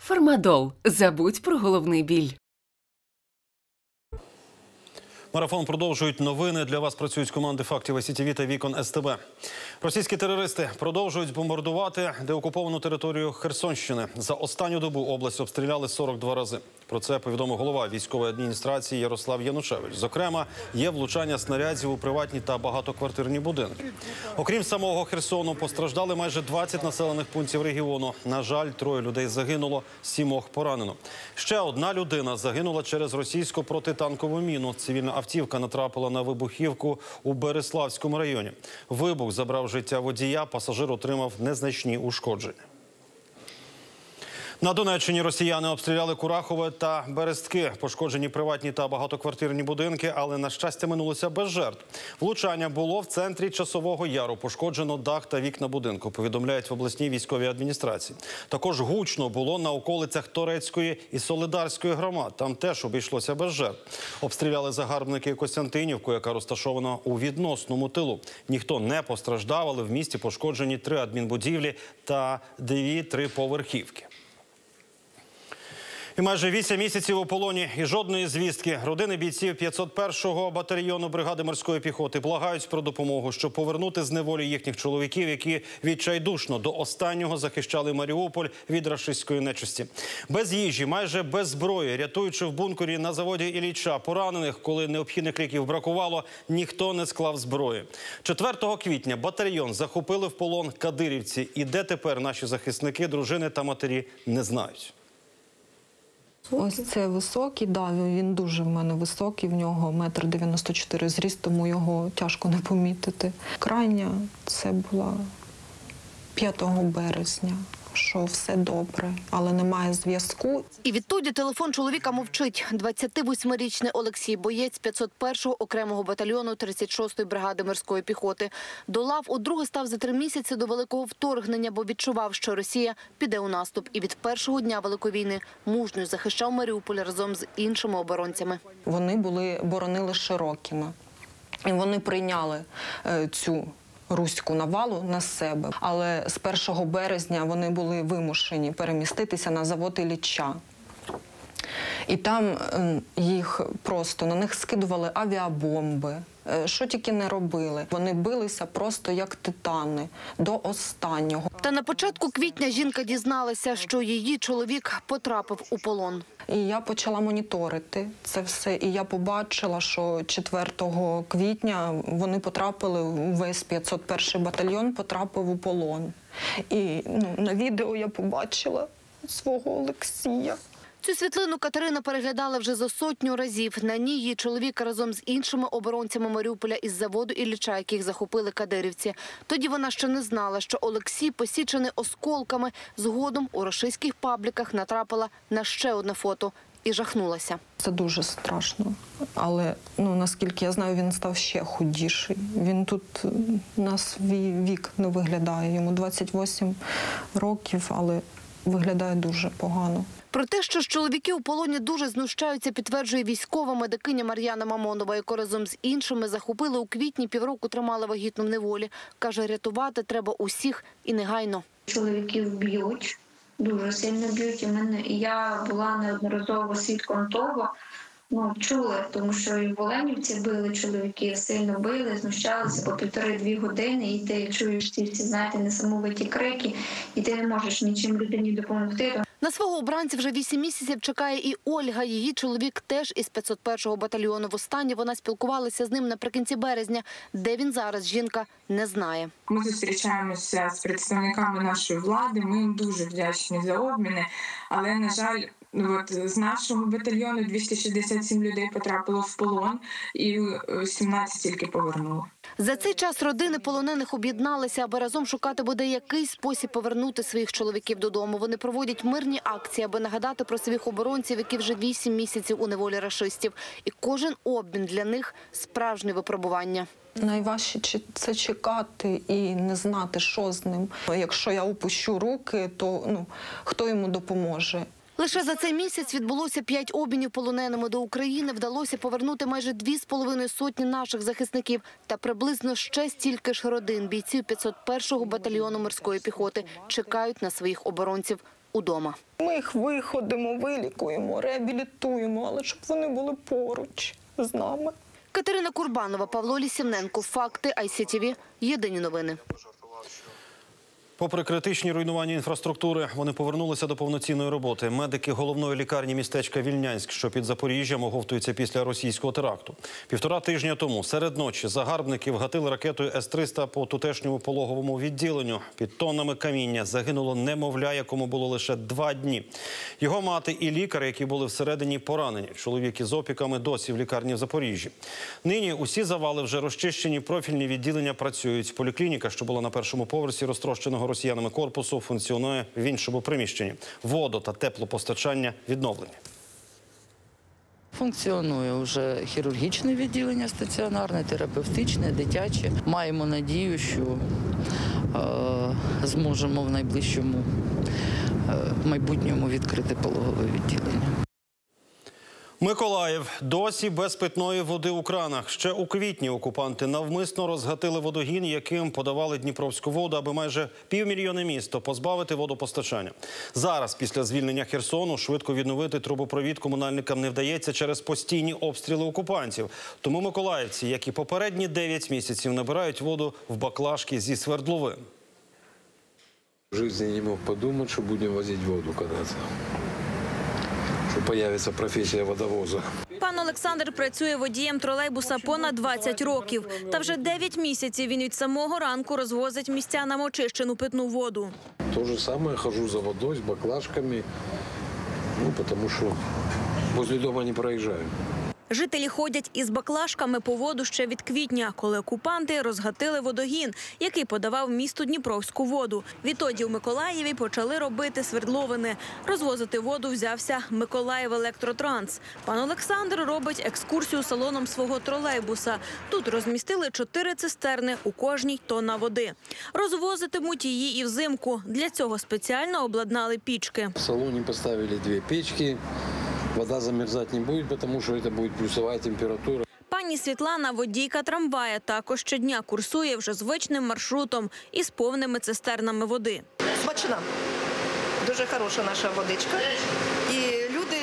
Фармадол. Забудь про головний біль. Марафон продовжують новини. Для вас працюють команди «Фактів СІТВ» та «Вікон СТБ». Російські терористи продовжують бомбардувати деокуповану територію Херсонщини. За останню добу область обстріляли 42 рази. Про це повідомив голова військової адміністрації Ярослав Янушевич. Зокрема, є влучання снарядів у приватні та багатоквартирні будинки. Окрім самого Херсону, постраждали майже 20 населених пунктів регіону. На жаль, 3 людей загинуло, 7 поранено. Ще одна людина загинула через російську протитанкову міну. Цивільна автівка натрапила на вибухівку у Береславському районі. Вибух забрав життя водія, пасажир отримав незначні ушкодження. На Донеччині росіяни обстріляли Курахове та Берестки. Пошкоджені приватні та багатоквартирні будинки, але, на щастя, минулося без жертв. Влучання було в центрі Часового Яру. Пошкоджено дах та вікна будинку, повідомляють в обласній військовій адміністрації. Також гучно було на околицях Торецької і Солидарської громад. Там теж обійшлося без жертв. Обстріляли загарбники Костянтинівку, яка розташована у відносному тилу. Ніхто не постраждав, але в місті пошкоджені 3 адмінбудівлі та 2 триповерхівки. І майже 8 місяців у полоні і жодної звістки. Родини бійців 501-го батальйону бригади морської піхоти благають про допомогу, щоб повернути з неволі їхніх чоловіків, які відчайдушно до останнього захищали Маріуполь від рашистської нечисті. Без їжі, майже без зброї, рятуючи в бункері на заводі Ілліча поранених, коли необхідних ліків бракувало, ніхто не склав зброї. 4 квітня батальйон захопили в полон кадирівці. І де тепер наші захисники, дружини та матері, не знають. Ось це високий, да, він дуже в мене високий, в нього 1,94 м зріст, тому його тяжко не помітити. Крайня це була 5 березня, що все добре, але немає зв'язку. І відтоді телефон чоловіка мовчить. 28-річний Олексій, боєць 501-го окремого батальйону 36-ї бригади морської піхоти. До лав удруге став за 3 місяці до великого вторгнення, бо відчував, що Росія піде у наступ. І від першого дня Великої війни мужньо захищав Маріуполь разом з іншими оборонцями. Вони боронили Широкіно. І вони прийняли цю руську навалу на себе. Але з 1 березня вони були вимушені переміститися на завод Ілліча. І там їх просто, на них скидували авіабомби, що тільки не робили. Вони билися просто як титани, до останнього. Та на початку квітня жінка дізналася, що її чоловік потрапив у полон. І я почала моніторити це все, і я побачила, що 4 квітня вони потрапили, весь 501-й батальйон потрапив у полон. І на відео я побачила свого Олексія. Цю світлину Катерина переглядала вже за 100 разів. На ній її чоловік разом з іншими оборонцями Маріуполя із заводу Ілліча, яких захопили кадирівці. Тоді вона ще не знала, що Олексій, посічений осколками, згодом у рашистських пабліках натрапила на ще одне фото і жахнулася. Це дуже страшно, але наскільки я знаю, він став ще худіший. Він тут на свій вік не виглядає, йому 28 років, але виглядає дуже погано. Про те, що ж чоловіки у полоні дуже знущаються, підтверджує військова медикиня Мар'яна Мамонова, яку разом з іншими захопили у квітні, півроку тримали вагітну в неволі. Каже, рятувати треба усіх і негайно. Чоловіків б'ють, дуже сильно б'ють. І я була неодноразово свідком того, чули, тому що і в Оленівці били чоловіків, сильно били, знущалися по 1,5-2 години, і ти чуєш ці всі, знаєте, несамовиті крики, і ти не можеш нічим людині допомогти. На свого обранця вже 8 місяців чекає і Ольга. Її чоловік теж із 501-го батальйону. Востаннє вона спілкувалася з ним наприкінці березня. Де він зараз, жінка не знає. Ми зустрічаємося з представниками нашої влади, ми їм дуже вдячні за обміни, але, на жаль, з нашого батальйону 267 людей потрапило в полон і 17 тільки повернули. За цей час родини полонених об'єдналися, аби разом шукати бодай якийсь спосіб повернути своїх чоловіків додому. Вони проводять мирні акції, аби нагадати про своїх оборонців, які вже 8 місяців у неволі рашистів. І кожен обмін для них – справжнє випробування. Найважче – це чекати і не знати, що з ним. Якщо я опущу руки, то хто йому допоможе? Лише за цей місяць відбулося 5 обмінів полоненими. До України вдалося повернути майже 2,5 сотні наших захисників та приблизно ще стільки ж родин бійців 501-го батальйону морської піхоти чекають на своїх оборонців удома. Ми їх виходимо, вилікуємо, реабілітуємо, але щоб вони були поруч з нами. Катерина Курбанова, Павло Лісівненко. Факти ICTV. Єдині новини. Попри критичні руйнування інфраструктури, вони повернулися до повноцінної роботи. Медики головної лікарні містечка Вільнянськ, що під Запоріжжям, оговтуються після російського теракту. 1,5 тижня тому серед ночі загарбники вгатили ракетою С-300 по тутешньому пологовому відділенню. Під тоннами каміння загинуло немовля, якому було лише 2 дні. Його мати і лікар, які були всередині, поранені. Чоловік із опіками досі в лікарні в Запоріжжі. Нині усі завали вже розчищені, профільні відділення працюють. Поліклініка, що була на першому поверсі розтрощеного росіянами корпусу, функціонує в іншому приміщенні. Водо- та теплопостачання відновлені. Функціонує вже хірургічне відділення стаціонарне, терапевтичне, дитяче. Маємо надію, що зможемо в найближчому майбутньому відкрити пологове відділення. Миколаїв. Досі без питної води у кранах. Ще у квітні окупанти навмисно розгатили водогін, яким подавали Дніпровську воду, аби майже 500 000 місто позбавити водопостачання. Зараз, після звільнення Херсону, швидко відновити трубопровід комунальникам не вдається через постійні обстріли окупантів. Тому миколаївці, як і попередні 9 місяців, набирають воду в баклажки зі свердловин. В жизни не мог подумать, что будем возить воду когда-то. Что появится профессия водовоза. Пан Олександр працює водієм тролейбуса понад 20 років. Та вже 9 місяців він від самого ранку розвозить містянам очищену питну воду. То же самое, хожу за водой с баклажками, потому что возле дома не проезжаю. Жителі ходять із баклажками по воду ще від квітня, коли окупанти розгатили водогін, який подавав місту Дніпровську воду. Відтоді у Миколаєві почали робити свердловини. Розвозити воду взявся Миколаївелектротранс. Пан Олександр робить екскурсію салоном свого тролейбуса. Тут розмістили 4 цистерни, у кожній тонна води. Розвозитимуть її і взимку. Для цього спеціально обладнали пічки. В салоне поставили 2 печки. Вода замерзать не будет, потому что это будет плюсовая температура. Пані Світлана, водійка трамвая, також щодня курсує вже звичним маршрутом із повними цистернами води. Смачна. Дуже хороша наша водичка. І люди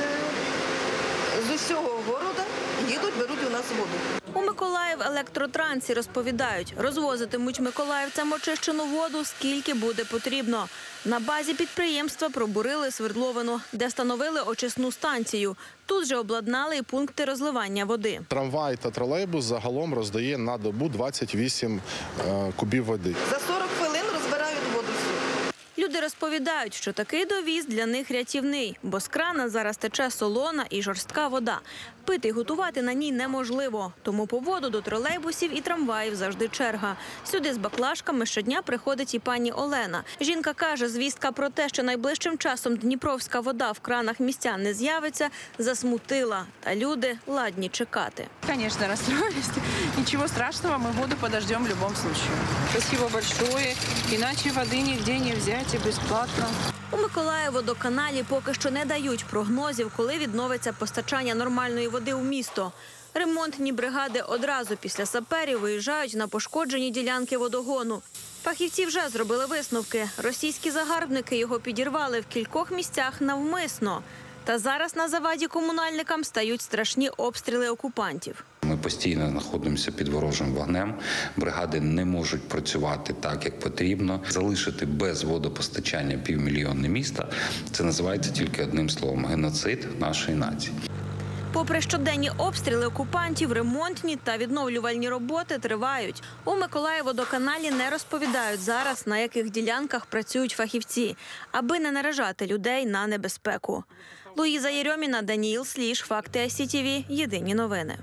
з усього города їдуть, беруть у нас воду. У Миколаївелектротрансі розповідають, розвозитимуть миколаївцям очищену воду, скільки буде потрібно. На базі підприємства пробурили свердловину, де встановили очисну станцію. Тут же обладнали і пункти розливання води. Трамвай та тролейбус загалом роздає на добу 28 кубів води. За 40 хвилин розбирають воду всю. Люди розповідають, що такий довіз для них рятівний, бо з крана зараз тече солона і жорстка вода. Пити й готувати на ній неможливо, тому по воду до тролейбусів і трамваїв завжди черга. Сюди з баклажками щодня приходить і пані Олена. Жінка каже, звістка про те, що найближчим часом дніпровська вода в кранах містян не з'явиться, засмутила. Та люди ладні чекати. Конечно, расстроились. Ничего страшного, мы воду подождем в любом случае. Спасибо большое. Иначе воды нигде не взять и бесплатно. У Миколаївводоканалі поки що не дають прогнозів, коли відновиться постачання нормальної води у місто. Ремонтні бригади одразу після саперів виїжджають на пошкоджені ділянки водогону. Фахівці вже зробили висновки. Російські загарбники його підірвали в кількох місцях навмисно. Та зараз на заваді комунальникам стають страшні обстріли окупантів. Ми постійно знаходимося під ворожим вогнем. Бригади не можуть працювати так, як потрібно. Залишити без водопостачання 500 000 міста – це називається тільки одним словом – геноцид нашої нації. Попри щоденні обстріли окупантів, ремонтні та відновлювальні роботи тривають. У Миколаївводоканалі не розповідають зараз, на яких ділянках працюють фахівці, аби не наражати людей на небезпеку. Луїза Єрьоміна, Даніїл Сліж, Факти ICTV, Єдині новини.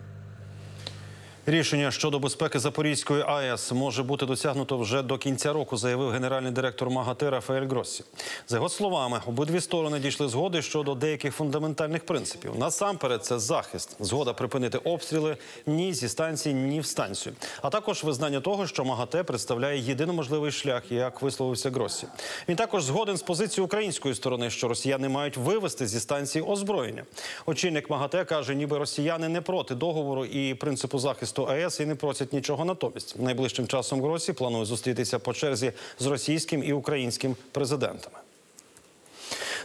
Рішення щодо безпеки Запорізької АЕС може бути досягнуто вже до кінця року, заявив генеральний директор МАГАТЕ Рафаель Гроссі. За його словами, обидві сторони дійшли згоди щодо деяких фундаментальних принципів. Насамперед, це захист. Згода припинити обстріли ні зі станції, ні в станцію. А також визнання того, що МАГАТЕ представляє єдино можливий шлях, як висловився Гроссі. Він також згоден з позицією української сторони, що росіяни мають вивести зі станції озброєння. Очільник МАГАТЕ каже, ніби росіяни не проти договору і принципу захисту АЕС і не просять нічого натомість. Найближчим часом Гроссі планує зустрітися по черзі з російським і українським президентами.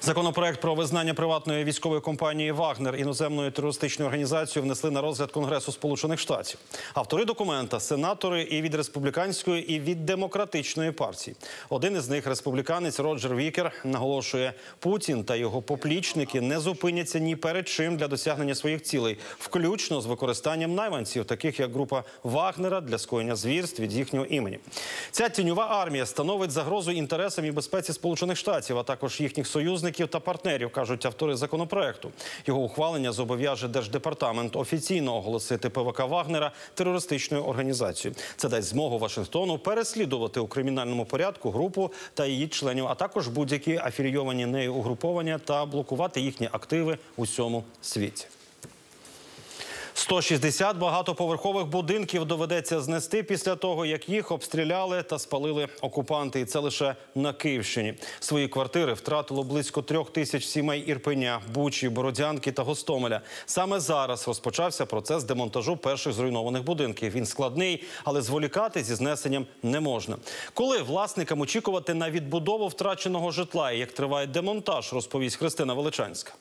Законопроект про визнання приватної військової компанії «Вагнер» іноземною терористичною організацією внесли на розгляд Конгресу Сполучених Штатів. Автори документа – сенатори і від республіканської, і від демократичної партії. Один із них, республіканець Роджер Вікер, наголошує, Путін та його поплічники не зупиняться ні перед чим для досягнення своїх цілей, включно з використанням найманців, таких як група «Вагнера», для скоєння звірств від їхнього імені. Ця тіньова армія становить загрозу інтересам і безпеці Сполучених Штатів, а також їхніх союзників та партнерів, кажуть автори законопроекту. Його ухвалення зобов'яже Держдепартамент офіційно оголосити ПВК «Вагнера» терористичною організацією. Це дасть змогу Вашингтону переслідувати у кримінальному порядку групу та її членів, а також будь-які афілійовані нею угруповання та блокувати їхні активи у всьому світі. 160 багатоповерхових будинків доведеться знести після того, як їх обстріляли та спалили окупанти. І це лише на Київщині. Свої квартири втратило близько 3000 сімей Ірпеня, Бучі, Бородянки та Гостомеля. Саме зараз розпочався процес демонтажу перших зруйнованих будинків. Він складний, але зволікати зі знесенням не можна. Коли власникам очікувати на відбудову втраченого житла і як триває демонтаж, розповість Христина Величанська.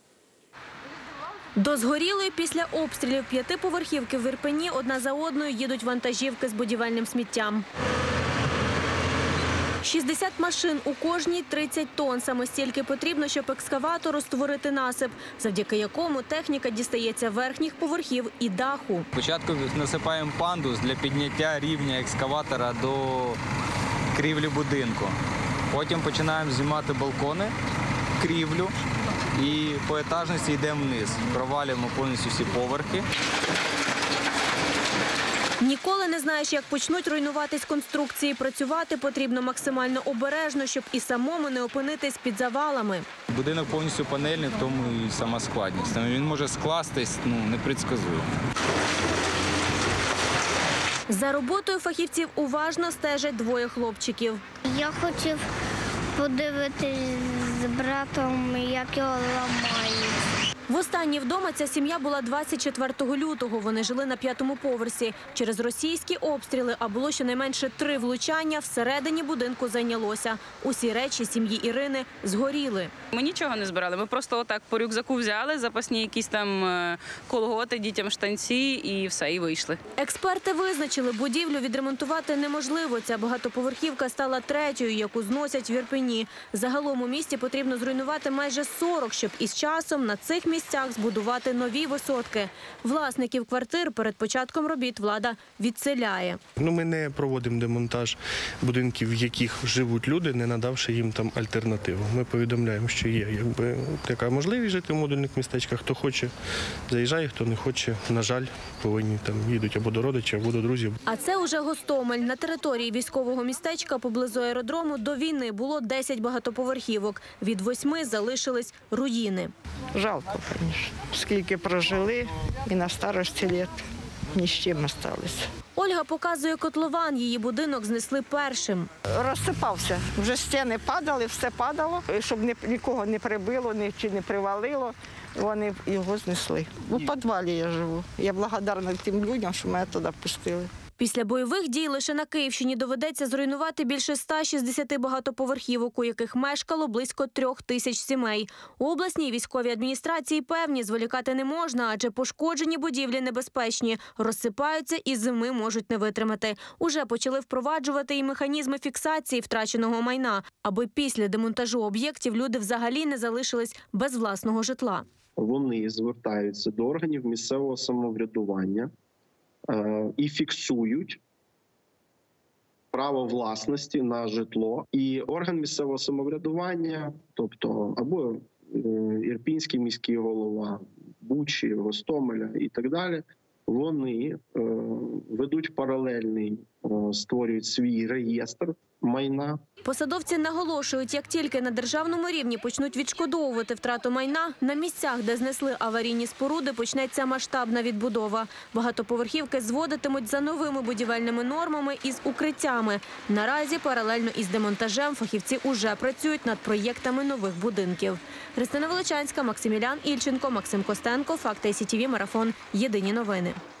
До згорілої після обстрілів 5-поверхівки в Ірпені одна за одною їдуть вантажівки з будівельним сміттям. 60 машин, у кожній 30 тонн. Саме стільки потрібно, щоб екскаватору створити насип, завдяки якому техніка дістається верхніх поверхів і даху. Спочатку насипаємо пандус для підняття рівня екскаватора до крівлі будинку. Потім починаємо знімати балкони, крівлю. І по етажності йдемо вниз, провалюємо повністю всі поверхи. Ніколи не знаєш, як почнуть руйнуватись конструкції. Працювати потрібно максимально обережно, щоб і самому не опинитись під завалами. Будинок повністю панельний, в тому і сама складність. Він може скластись, непредсказуємо. За роботою фахівців уважно стежать двоє хлопчиків. Я хотів подивитись з братом, як його ламають. Востаннє вдома ця сім'я була 24 лютого. Вони жили на 5-му поверсі. Через російські обстріли, а було щонайменше 3 влучання, всередині будинку зайнялося. Усі речі сім'ї Ірини згоріли. Ми нічого не збирали, ми просто отак по рюкзаку взяли, запасні якісь там колготи, дітям штанці і все, і вийшли. Експерти визначили, будівлю відремонтувати неможливо. Ця багатоповерхівка стала 3-ю, яку зносять в Ірпені. Загалом у місті потрібно зруйнувати майже 40, щоб із часом на цих місцях збудувати нові висотки. Власників квартир перед початком робіт влада відселяє. Ми не проводимо демонтаж будинків, в яких живуть люди, не надавши їм там альтернативу. Ми повідомляємо, що є така можливість жити в модульних містечках. Хто хоче, заїжджає, хто не хоче, на жаль, повинні їдуть або до родичів, або до друзів. А це уже Гостомель. На території військового містечка поблизу аеродрому до війни було 10 багатоповерхівок. Від 8 залишились руїни. Жалко, звісно. Скільки прожили і на старості літ ні з чим залишилися. Ольга показує котлован. Її будинок знесли першим. Розсипався. Вже стіни падали, все падало. Щоб нікого не прибило, чи не привалило, вони його знесли. У підвалі я живу. Я благодарна тим людям, що мене туди пустили. Після бойових дій лише на Київщині доведеться зруйнувати більше 160 багатоповерхівок, у яких мешкало близько 3000 сімей. У обласній військовій адміністрації певні, зволікати не можна, адже пошкоджені будівлі небезпечні, розсипаються і зими можуть не витримати. Уже почали впроваджувати і механізми фіксації втраченого майна, аби після демонтажу об'єктів люди взагалі не залишились без власного житла. Вони звертаються до органів місцевого самоврядування і фіксують право власності на житло. І орган місцевого самоврядування, тобто або Ірпінський міський голова, Бучі, Гостомеля і так далі, вони ведуть паралельний, створюють свій реєстр майна. Посадовці наголошують, як тільки на державному рівні почнуть відшкодовувати втрату майна, на місцях, де знесли аварійні споруди, почнеться масштабна відбудова. Багатоповерхівки зводитимуть за новими будівельними нормами із укриттями. Наразі паралельно із демонтажем фахівці уже працюють над проєктами нових будинків. Христина Величанська, Максимілян Ільченко, Максим Костенко, Факти СІТВ, Марафон. Єдині новини.